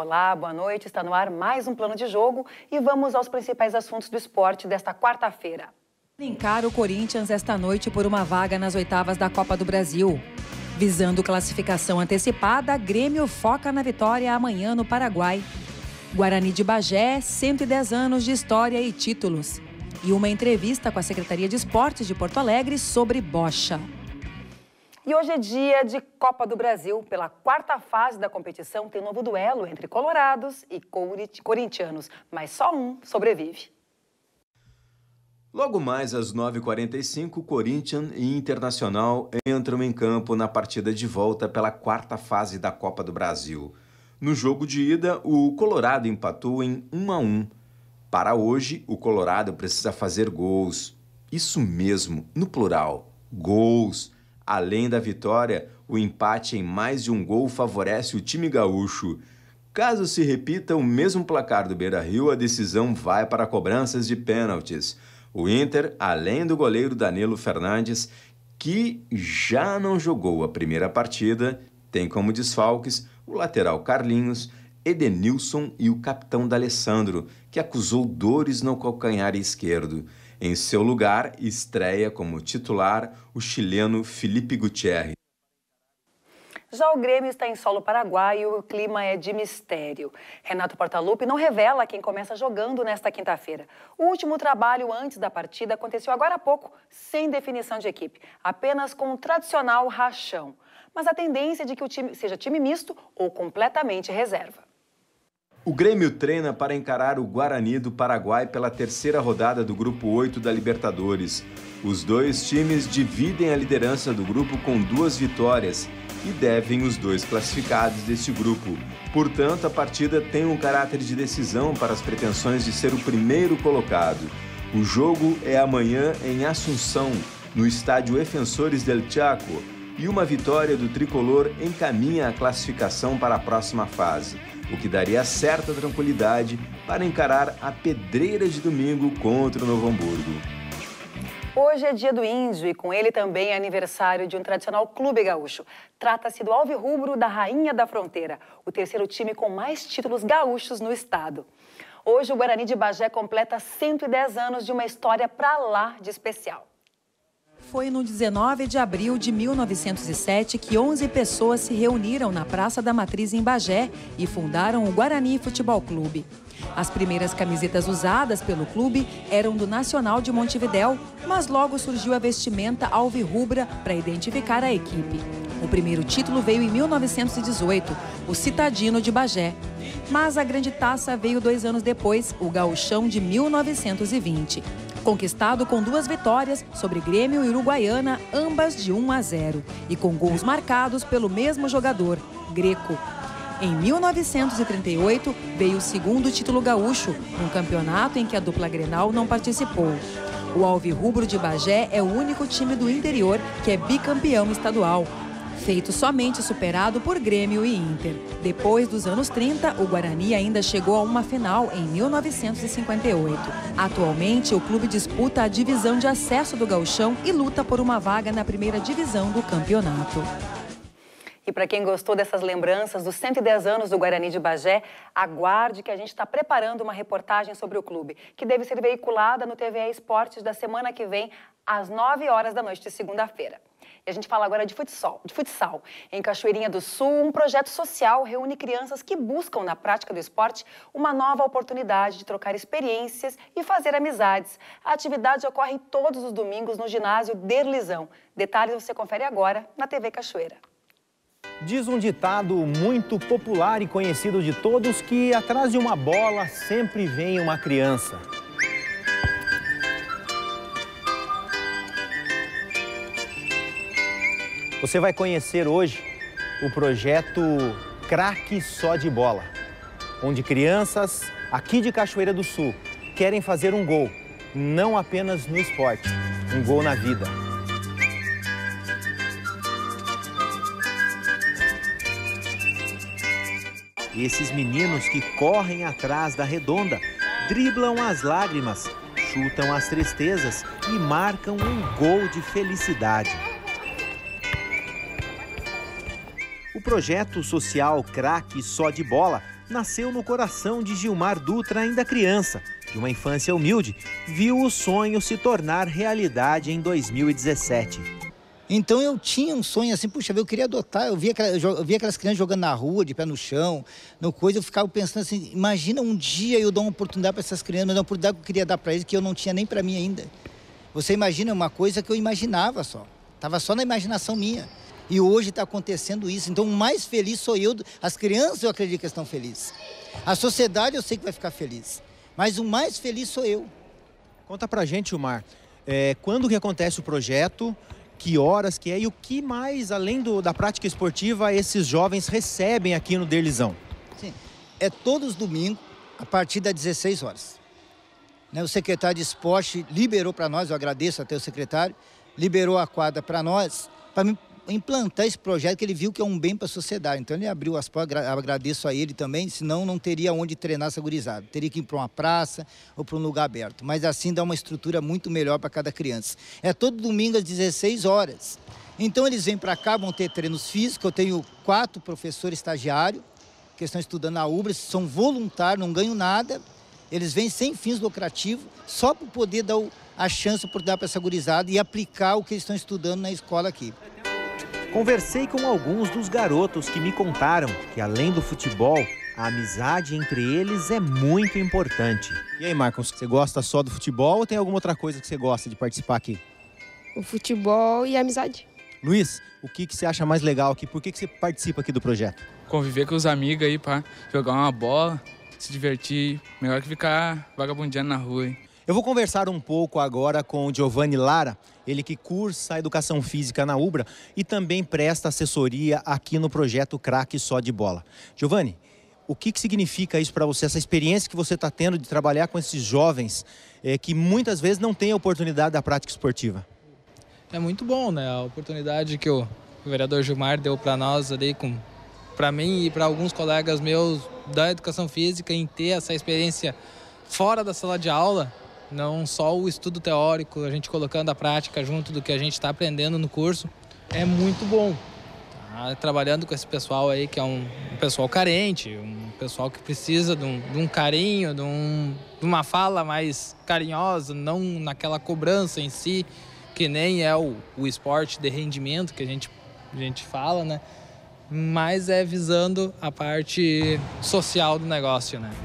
Olá, boa noite. Está no ar mais um Plano de Jogo e vamos aos principais assuntos do esporte desta quarta-feira. Encara o Corinthians esta noite por uma vaga nas oitavas da Copa do Brasil. Visando classificação antecipada, Grêmio foca na vitória amanhã no Paraguai. Guarani de Bagé, 110 anos de história e títulos. E uma entrevista com a Secretaria de Esportes de Porto Alegre sobre bocha. E hoje é dia de Copa do Brasil. Pela quarta fase da competição, tem um novo duelo entre colorados e corintianos, mas só um sobrevive. Logo mais às 9h45, Corinthians e Internacional entram em campo na partida de volta pela quarta fase da Copa do Brasil. No jogo de ida, o Colorado empatou em 1-1. Para hoje, o Colorado precisa fazer gols. Isso mesmo, no plural, gols. Além da vitória, o empate em mais de um gol favorece o time gaúcho. Caso se repita o mesmo placar do Beira-Rio, a decisão vai para cobranças de pênaltis. O Inter, além do goleiro Danilo Fernandes, que já não jogou a primeira partida, tem como desfalques o lateral Carlinhos, Edenilson e o capitão D'Alessandro, que acusou dores no calcanhar esquerdo. Em seu lugar, estreia como titular o chileno Felipe Gutierrez. Já o Grêmio está em solo paraguaio e o clima é de mistério. Renato Portaluppi não revela quem começa jogando nesta quinta-feira. O último trabalho antes da partida aconteceu agora há pouco, sem definição de equipe, apenas com o tradicional rachão. Mas a tendência é de que o time seja time misto ou completamente reserva. O Grêmio treina para encarar o Guarani do Paraguai pela terceira rodada do Grupo 8 da Libertadores. Os dois times dividem a liderança do grupo com 2 vitórias e devem os 2 classificados deste grupo. Portanto, a partida tem um caráter de decisão para as pretensões de ser o primeiro colocado. O jogo é amanhã em Assunção, no estádio Defensores del Chaco, e uma vitória do tricolor encaminha a classificação para a próxima fase, o que daria certa tranquilidade para encarar a pedreira de domingo contra o Novo Hamburgo. Hoje é dia do índio e com ele também é aniversário de um tradicional clube gaúcho. Trata-se do Alvirrubro da Rainha da Fronteira, o terceiro time com mais títulos gaúchos no estado. Hoje o Guarani de Bagé completa 110 anos de uma história pra lá de especial. Foi no 19 de abril de 1907 que 11 pessoas se reuniram na Praça da Matriz em Bagé e fundaram o Guarani Futebol Clube. As primeiras camisetas usadas pelo clube eram do Nacional de Montevidéu, mas logo surgiu a vestimenta alvirrubra para identificar a equipe. O primeiro título veio em 1918, o Citadino de Bagé. Mas a grande taça veio 2 anos depois, o Gauchão de 1920. Conquistado com 2 vitórias sobre Grêmio e Uruguaiana, ambas de 1-0, e com gols marcados pelo mesmo jogador, Greco. Em 1938, veio o segundo título gaúcho, num campeonato em que a dupla Grenal não participou. O Alvirrubro de Bagé é o único time do interior que é bicampeão estadual, feito somente superado por Grêmio e Inter. Depois dos anos 30, o Guarani ainda chegou a uma final em 1958. Atualmente, o clube disputa a divisão de acesso do Gauchão e luta por uma vaga na primeira divisão do campeonato. E para quem gostou dessas lembranças dos 110 anos do Guarani de Bagé, aguarde que a gente está preparando uma reportagem sobre o clube, que deve ser veiculada no TVE Esportes da semana que vem, às 9h de segunda-feira. E a gente fala agora de futsal. Em Cachoeirinha do Sul, um projeto social reúne crianças que buscam na prática do esporte uma nova oportunidade de trocar experiências e fazer amizades. A atividade ocorre todos os domingos no ginásio Derlizão. Detalhes você confere agora na TV Cachoeira. Diz um ditado muito popular e conhecido de todos que atrás de uma bola sempre vem uma criança. Você vai conhecer hoje o projeto Craque Só de Bola, onde crianças aqui de Cachoeira do Sul querem fazer um gol, não apenas no esporte, um gol na vida. Esses meninos que correm atrás da redonda, driblam as lágrimas, chutam as tristezas e marcam um gol de felicidade. O projeto social Craque Só de Bola nasceu no coração de Gilmar Dutra, ainda criança. De uma infância humilde, viu o sonho se tornar realidade em 2017. Então eu tinha um sonho assim, puxa, eu queria adotar, eu via aquelas crianças jogando na rua, de pé no chão, no coisa, eu ficava pensando assim, imagina um dia eu dar uma oportunidade para essas crianças, mas uma oportunidade que eu queria dar para eles que eu não tinha nem para mim ainda. Você imagina uma coisa que eu imaginava só, estava só na imaginação minha. E hoje está acontecendo isso, então o mais feliz sou eu, as crianças eu acredito que estão felizes. A sociedade eu sei que vai ficar feliz, mas o mais feliz sou eu. Conta pra gente, Gilmar, quando que acontece o projeto? Que horas que é e o que mais, além da prática esportiva, esses jovens recebem aqui no Derlizão? Sim, é todos os domingos, a partir das 16 horas. O secretário de esporte liberou para nós, eu agradeço até o secretário, liberou a quadra para nós, para implantar esse projeto que ele viu que é um bem para a sociedade. Então ele abriu as portas, agradeço a ele também, senão não teria onde treinar essa gurizada. Teria que ir para uma praça ou para um lugar aberto. Mas assim dá uma estrutura muito melhor para cada criança. É todo domingo às 16 horas. Então eles vêm para cá, vão ter treinos físicos. Eu tenho 4 professores estagiários que estão estudando na UBRA, são voluntários, não ganham nada. Eles vêm sem fins lucrativos, só para poder dar a chance de dar para essa gurizada e aplicar o que eles estão estudando na escola aqui. Conversei com alguns dos garotos que me contaram que, além do futebol, a amizade entre eles é muito importante. E aí, Marcos, você gosta só do futebol ou tem alguma outra coisa que você gosta de participar aqui? O futebol e a amizade. Luiz, o que você acha mais legal aqui? Por que você participa aqui do projeto? Conviver com os amigos aí para jogar uma bola, se divertir. Melhor que ficar vagabundeando na rua, hein? Eu vou conversar um pouco agora com o Giovanni Lara, ele que cursa a Educação Física na UBRA e também presta assessoria aqui no projeto Craque Só de Bola. Giovanni, o que significa isso para você, essa experiência que você está tendo de trabalhar com esses jovens que muitas vezes não têm a oportunidade da prática esportiva? É muito bom, né? A oportunidade que o vereador Gilmar deu para nós ali, para mim e para alguns colegas meus da Educação Física, em ter essa experiência fora da sala de aula. Não só o estudo teórico, a gente colocando a prática junto do que a gente está aprendendo no curso, é muito bom. Trabalhando com esse pessoal aí, que é um pessoal carente, um pessoal que precisa de um carinho, de uma fala mais carinhosa, não naquela cobrança em si, que nem é o esporte de rendimento que a gente fala, né? Mas é visando a parte social do negócio, né?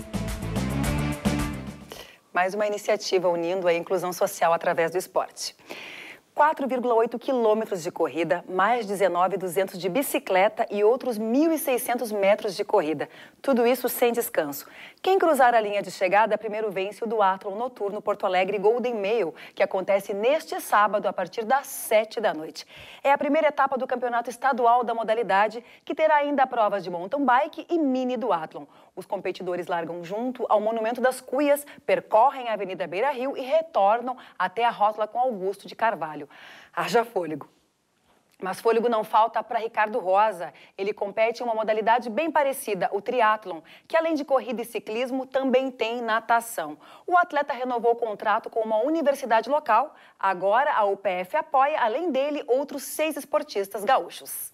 Mais uma iniciativa unindo a inclusão social através do esporte. 4,8 quilômetros de corrida, mais 19.200 de bicicleta e outros 1.600 metros de corrida. Tudo isso sem descanso. Quem cruzar a linha de chegada primeiro vence o duatlon noturno Porto Alegre Golden Mail, que acontece neste sábado a partir das 7 da noite. É a primeira etapa do campeonato estadual da modalidade, que terá ainda provas de mountain bike e mini duatlon. Os competidores largam junto ao Monumento das Cuias, percorrem a Avenida Beira Rio e retornam até a rótula com Augusto de Carvalho. Haja fôlego. Mas fôlego não falta para Ricardo Rosa. Ele compete em uma modalidade bem parecida, o triatlon, que além de corrida e ciclismo, também tem natação. O atleta renovou o contrato com uma universidade local. Agora a UPF apoia, além dele, outros 6 esportistas gaúchos.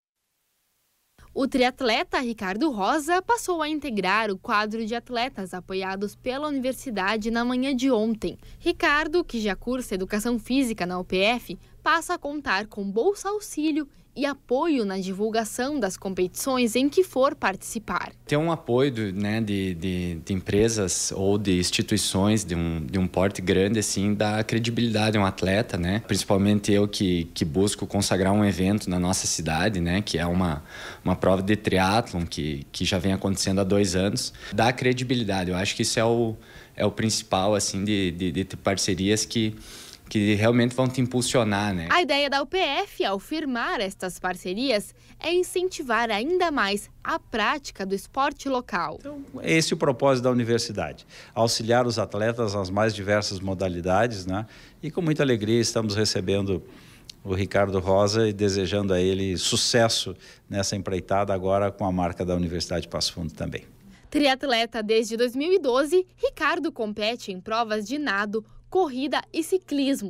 O triatleta Ricardo Rosa passou a integrar o quadro de atletas apoiados pela universidade na manhã de ontem. Ricardo, que já cursa Educação Física na UPF, passa a contar com bolsa auxílio e apoio na divulgação das competições em que for participar. Ter um apoio de empresas ou de instituições de um porte grande assim dá credibilidade a um atleta, né? Principalmente eu que busco consagrar um evento na nossa cidade, né? Que é uma prova de triatlon que já vem acontecendo há 2 anos. Dá credibilidade, eu acho que isso é o principal assim de ter parcerias que realmente vão te impulsionar, né? A ideia da UPF, ao firmar estas parcerias, é incentivar ainda mais a prática do esporte local. Então, esse é o propósito da universidade, auxiliar os atletas nas mais diversas modalidades, né? E com muita alegria estamos recebendo o Ricardo Rosa e desejando a ele sucesso nessa empreitada agora com a marca da Universidade de Passo Fundo também. Triatleta desde 2012, Ricardo compete em provas de nado, corrida e ciclismo.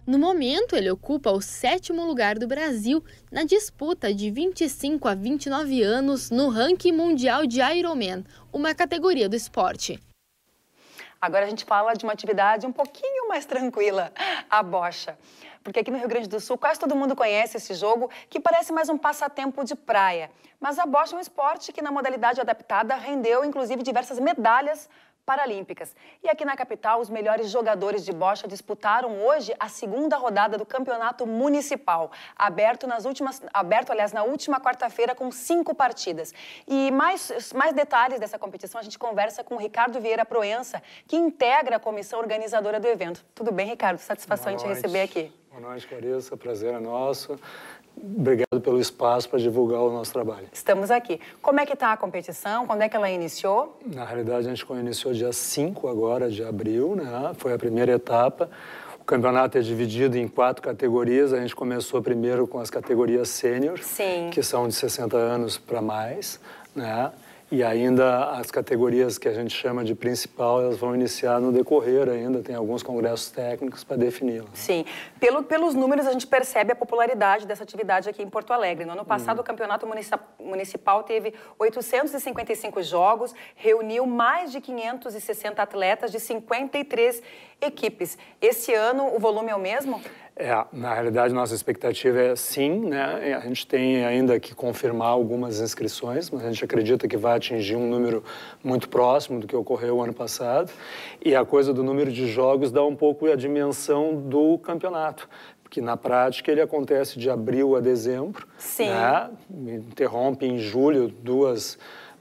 No momento, ele ocupa o 7º lugar do Brasil na disputa de 25 a 29 anos no ranking mundial de Ironman, uma categoria do esporte. Agora a gente fala de uma atividade um pouquinho mais tranquila, a bocha. Porque aqui no Rio Grande do Sul quase todo mundo conhece esse jogo, que parece mais um passatempo de praia. Mas a bocha é um esporte que na modalidade adaptada rendeu inclusive diversas medalhas paralímpicas. E aqui na capital, os melhores jogadores de bocha disputaram hoje a 2ª rodada do Campeonato Municipal, aberto na última quarta-feira com 5 partidas. E mais detalhes dessa competição a gente conversa com o Ricardo Vieira Proença, que integra a comissão organizadora do evento. Tudo bem, Ricardo? Satisfação em te receber aqui. Boa noite, Clarissa. Prazer é nosso. Obrigado pelo espaço para divulgar o nosso trabalho. Estamos aqui. Como é que está a competição? Quando é que ela iniciou? Na realidade, a gente iniciou dia 5 agora de abril, né? Foi a primeira etapa. O campeonato é dividido em 4 categorias. A gente começou primeiro com as categorias sênior, que são de 60 anos para mais, né? E ainda as categorias que a gente chama de principal, elas vão iniciar no decorrer ainda, tem alguns congressos técnicos para defini-las. Sim. Pelos números, a gente percebe a popularidade dessa atividade aqui em Porto Alegre. No ano passado, o Campeonato Municipal teve 855 jogos, reuniu mais de 560 atletas de 53 equipes. Esse ano, o volume é o mesmo? Na realidade, nossa expectativa é sim, né? A gente tem ainda que confirmar algumas inscrições, mas a gente acredita que vai atingir um número muito próximo do que ocorreu o ano passado. E a coisa do número de jogos dá um pouco a dimensão do campeonato, porque na prática ele acontece de abril a dezembro, né? Interrompe em julho duas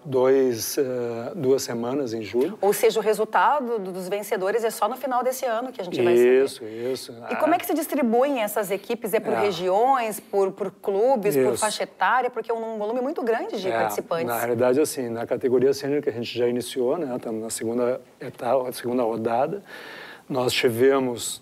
semanas em julho. Ou seja, o resultado dos vencedores é só no final desse ano que a gente vai saber. Isso. E como é que se distribuem essas equipes? É por regiões, por clubes, por faixa etária? Porque é um volume muito grande de participantes. Na realidade, assim, na categoria sênior que a gente já iniciou, né? Estamos na segunda etapa, segunda rodada. Nós tivemos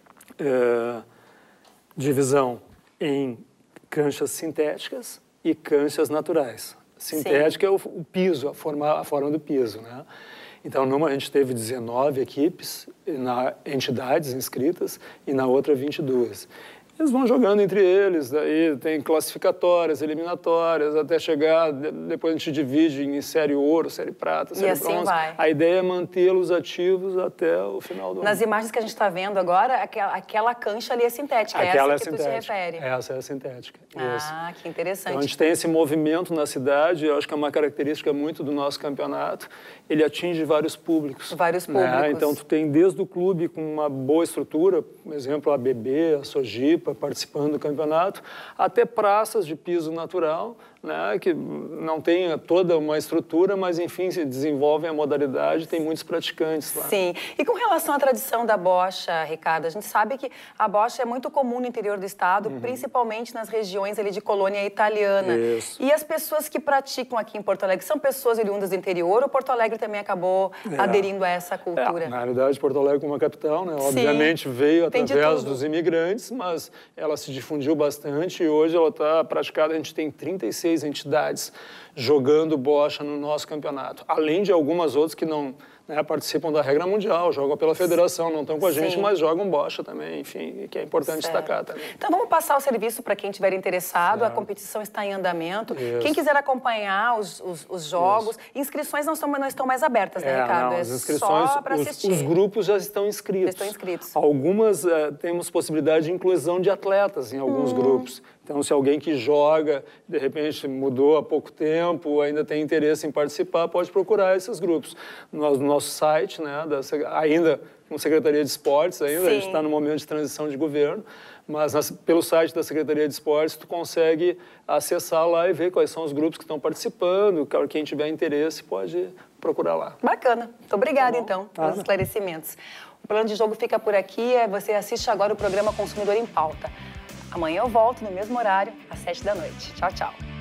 divisão em canchas sintéticas e canchas naturais. Sintética é o piso, a forma do piso, né? Então, numa a gente teve 19 equipes, entidades inscritas, e na outra 22. Eles vão jogando entre eles, daí tem classificatórias, eliminatórias, até chegar, depois a gente divide em série ouro, série prata, série bronze. Assim vai. A ideia é mantê-los ativos até o final do ano. Nas imagens que a gente está vendo agora, aquela cancha ali é sintética, aquela essa que tu te refere. Essa é a sintética. Ah, que interessante. Então, a gente tem esse movimento na cidade, eu acho que é uma característica muito do nosso campeonato, ele atinge vários públicos. Vários públicos. Né? Então, tu tem desde o clube com uma boa estrutura, por exemplo, a BB, a Sojipa, participando do campeonato, até praças de piso natural, né, que não tem toda uma estrutura, mas, enfim, se desenvolvem a modalidade, tem muitos praticantes lá. Sim. E com relação à tradição da bocha, Ricardo, a gente sabe que a bocha é muito comum no interior do estado, principalmente nas regiões ali de colônia italiana. Isso. E as pessoas que praticam aqui em Porto Alegre são pessoas oriundas do interior ou Porto Alegre também acabou aderindo a essa cultura? Na realidade, Porto Alegre como uma capital, né, obviamente veio através dos imigrantes, mas ela se difundiu bastante e hoje ela está praticada, a gente tem 36 entidades jogando bocha no nosso campeonato, além de algumas outras que não participam da regra mundial, jogam pela federação, não estão com a gente, mas jogam bocha também, enfim, que é importante destacar também. Então vamos passar o serviço para quem estiver interessado, a competição está em andamento. Quem quiser acompanhar os jogos, inscrições não estão mais abertas, né, Ricardo? Não, as inscrições, só para assistir. Os grupos já estão inscritos. Estão inscritos. Algumas temos possibilidade de inclusão de atletas em alguns grupos. Então, se alguém que joga, de repente mudou há pouco tempo, ainda tem interesse em participar, pode procurar esses grupos. No nosso site, né, ainda com Secretaria de Esportes, a gente está no momento de transição de governo, mas pelo site da Secretaria de Esportes, tu consegue acessar lá e ver quais são os grupos que estão participando. Quem tiver interesse pode procurar lá. Bacana. Muito obrigada, então, pelos esclarecimentos. O Plano de Jogo fica por aqui. Você assiste agora o programa Consumidor em Pauta. Amanhã eu volto no mesmo horário, às 7 da noite. Tchau, tchau.